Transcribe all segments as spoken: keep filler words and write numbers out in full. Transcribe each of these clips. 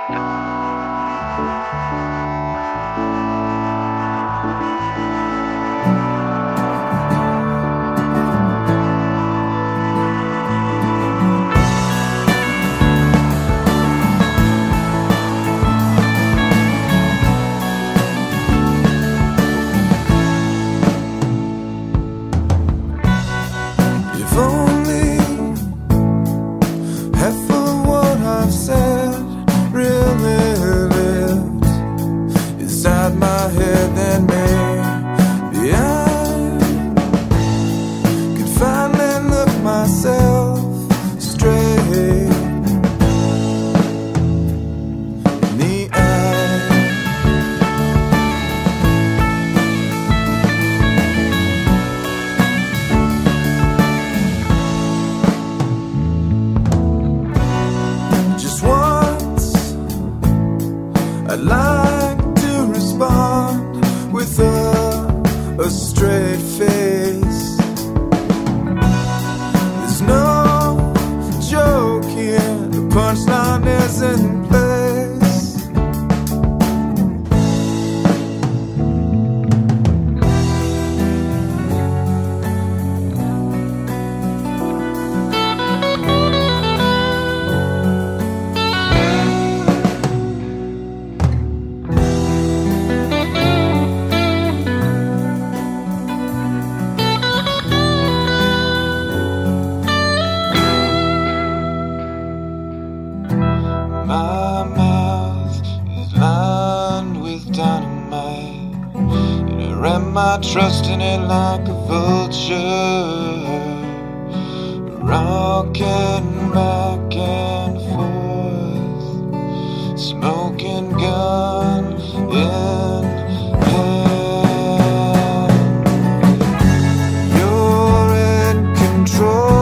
My head, then maybe I could finally look myself straight in the eye. Just once I'd like to respond with a, a straight face. There's no joke here, the punchline is in place. My mouth is lined with dynamite, and I wrap my trust in it like a vulture, rocking back and forth, smoking gun in hand. You're in control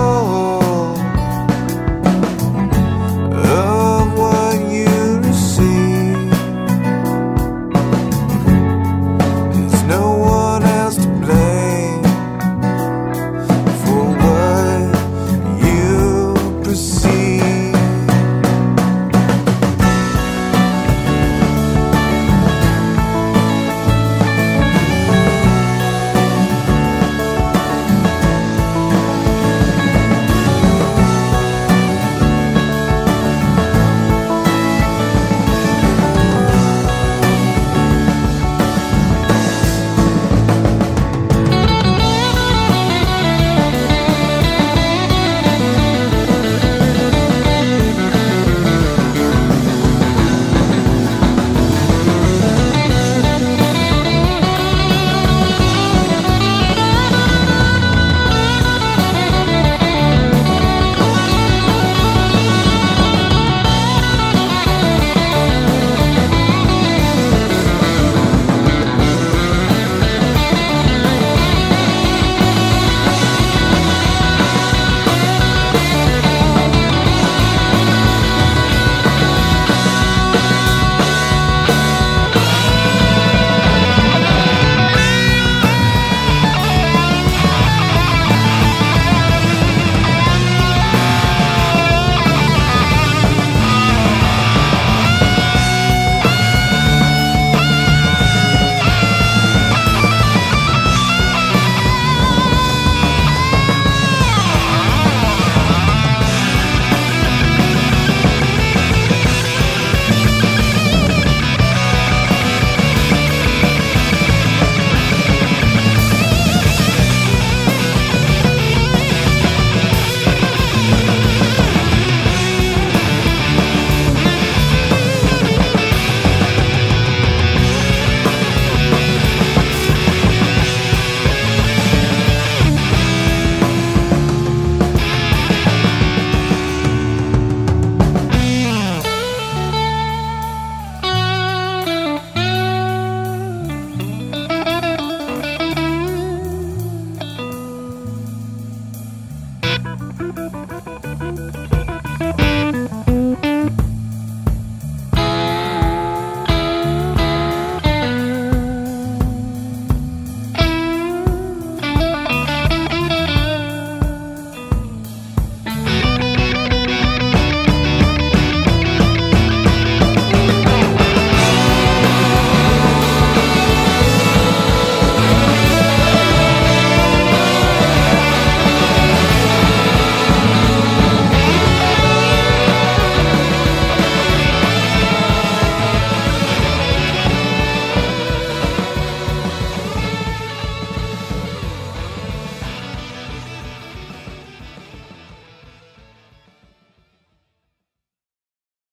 Thank you.